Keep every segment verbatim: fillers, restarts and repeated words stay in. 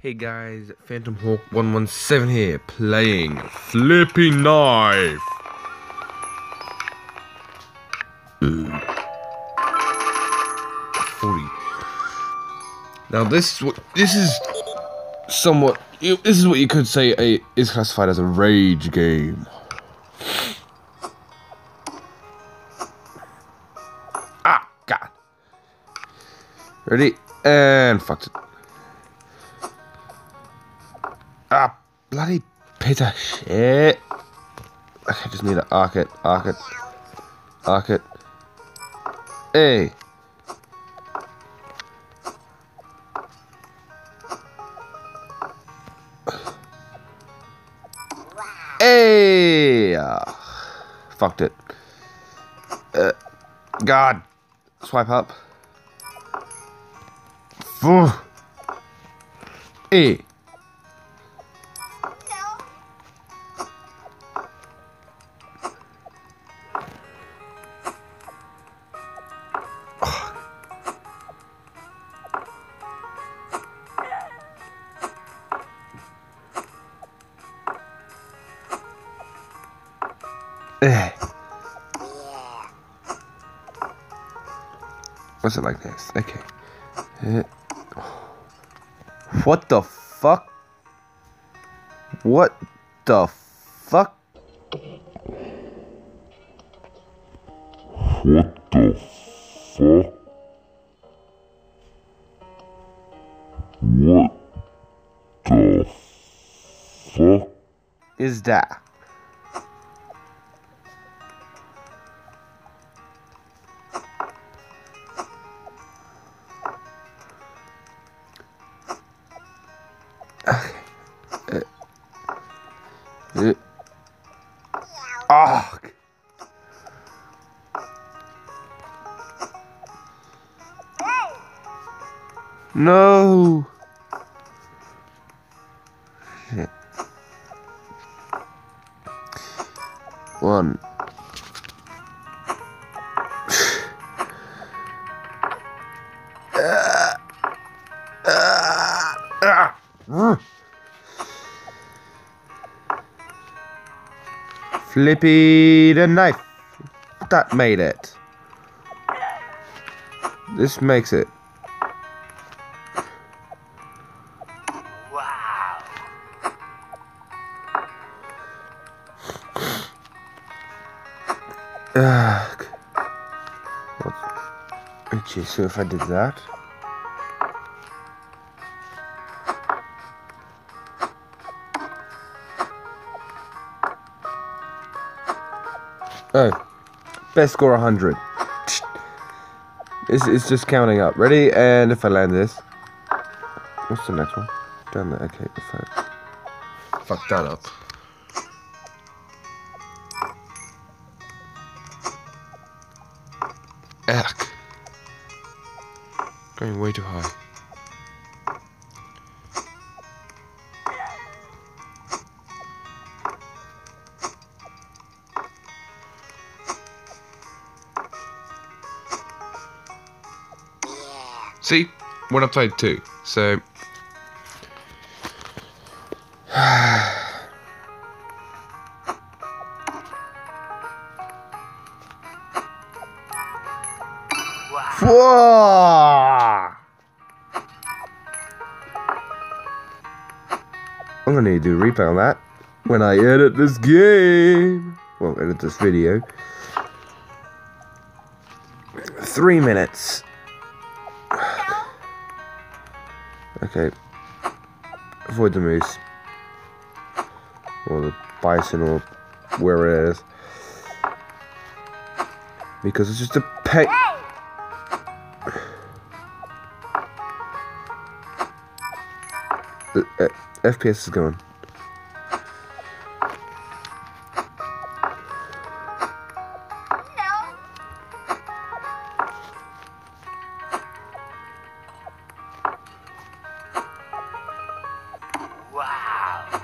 Hey guys, Phantom Hawk one one seven here, playing Flippy Knife. forty. Now this is what this is somewhat. This is what you could say a is classified as a rage game. Ah, God. Ready and fucked it. Ah, bloody piece of shit. Okay, just need to arc it, arc it, arc it. Hey. Hey. Ah, fucked it. Uh, God. Swipe up. Hey. What's it like this? Okay. Uh, what the fuck? What the fuck? What the fuck? What the fuck Is that? Okay. Uh, uh. Ah. No. Shit. One. uh, uh, uh. Flippy the knife. That made it. This makes it. Wow. Ugh. What? Okay, so if I did that. Oh, best score one hundred. It's, it's just counting up. Ready? And if I land this. What's the next one? Down there. Okay, if I fuck that up. Ugh. Going way too high. See? Went upside two. So. Whoa! I'm gonna need to do a replay on that when I edit this game. Well, edit this video. Three minutes. Okay. Avoid the moose. Or the bison or wherever it is. Because it's just a pet. The uh, F P S is going. Wow.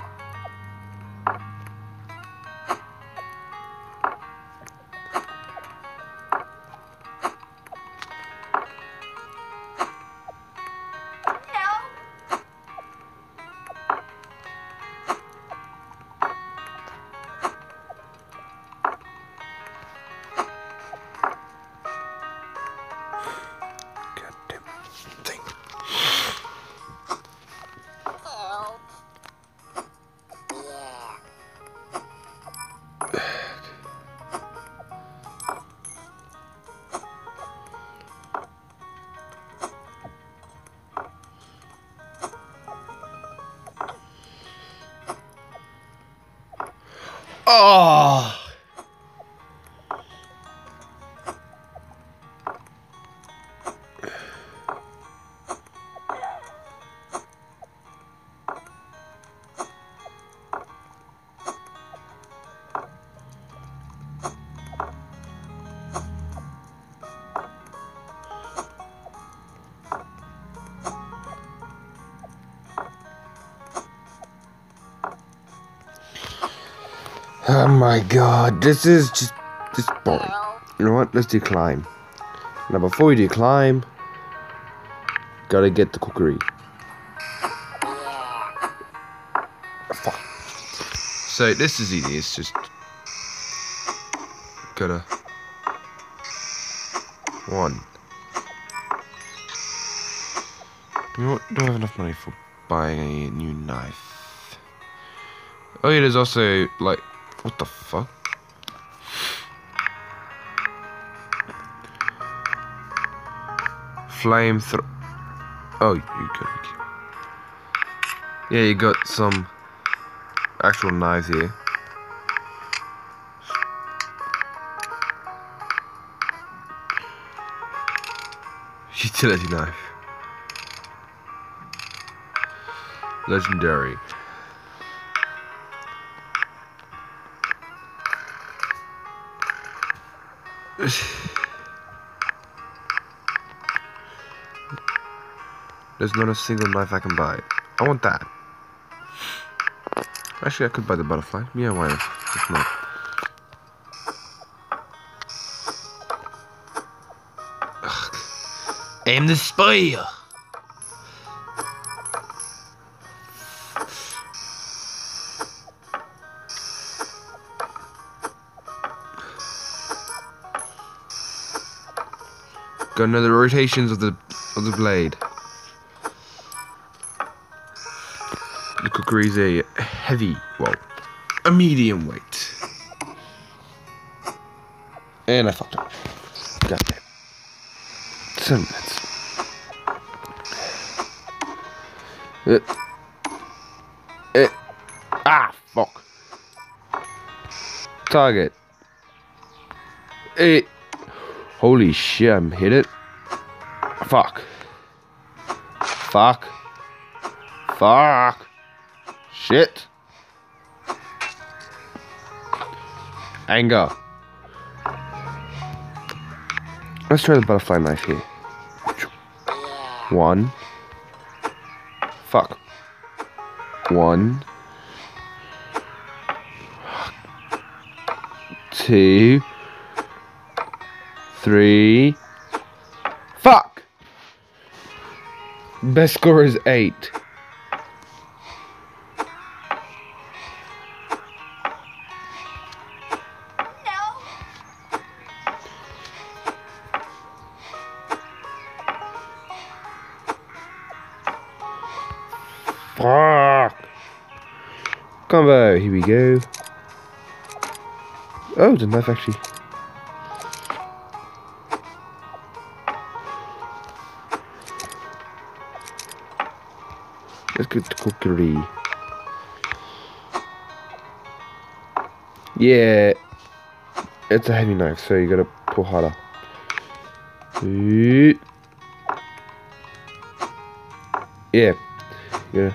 Oh! Oh my god, this is just this boring. You know what? Let's do climb. Now before we do climb, gotta get the cookery. Fuck. So this is easy, it's just gotta one. You know what? Don't have enough money for buying a new knife. Oh yeah, there's also like what the fuck? Flame throw. Oh, you got. Yeah, you got some actual knives here. Utility knife. Legendary. There's not a single knife I can buy. I want that. Actually, I could buy the butterfly. Yeah, why not? If not. Ugh. Aim the spear. Got another rotations of the of the blade. The cookery is a heavy, well, a medium weight. And I fucked up. God damn. Seven minutes. Uh, uh, ah, fuck. Target. Eh. Holy shit, I'm hit it. Fuck. Fuck. Fuck. Shit. Anger. Let's try the butterfly knife here. One. Fuck. One. Two. Three. Fuck! Best score is eight. Fuck! Combo, here we go. Oh, the knife actually. Let's get the cookery. Yeah, it's a heavy knife, so you gotta pull harder. Yeah, yeah.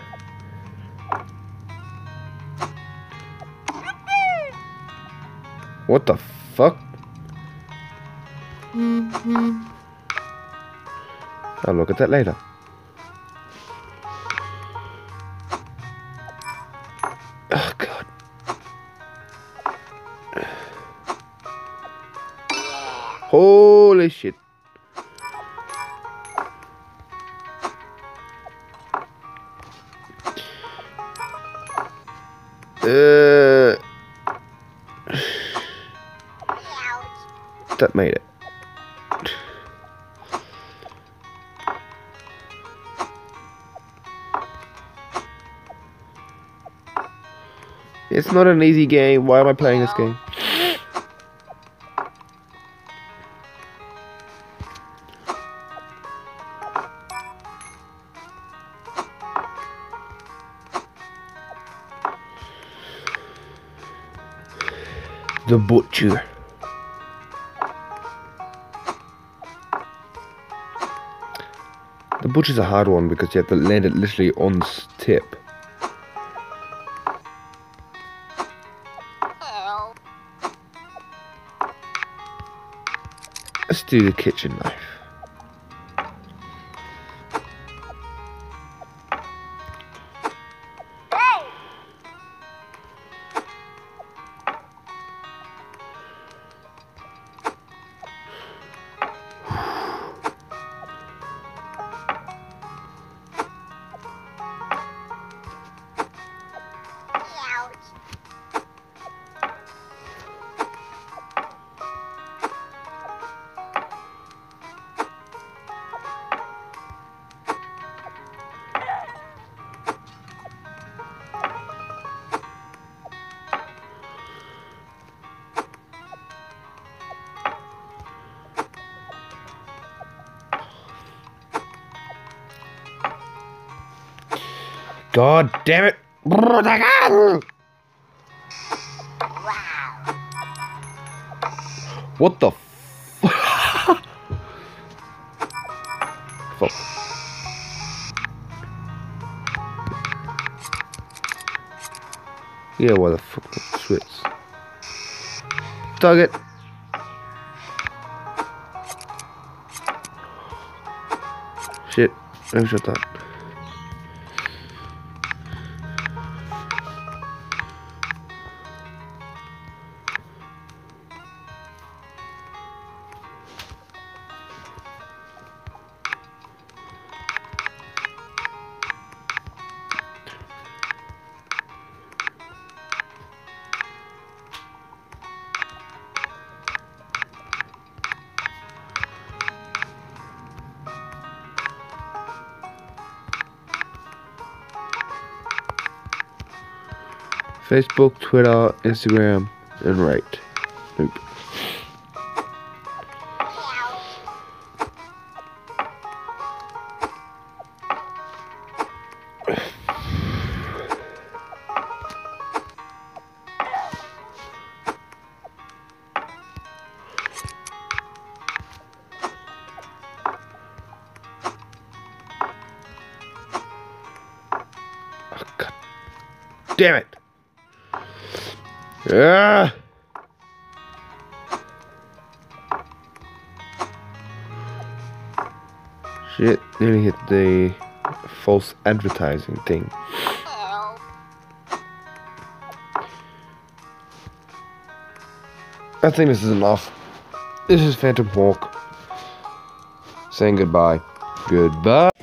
What the fuck? I'll look at that later. Oh god. Holy shit. Uh, that made it. It's not an easy game. Why am I playing this game? The butcher. The butcher's a hard one because you have to land it literally on its tip. Let's do the kitchen knife. God damn it! What the f- Fuck. Yeah, what the fuck? Switch. Target. Shit. No shot that. Facebook, Twitter, Instagram, and right. Nope. Oh, God damn it! Ah! Shit, nearly hit the false advertising thing. I think this is enough. This is Phantom Hawk saying goodbye. Goodbye.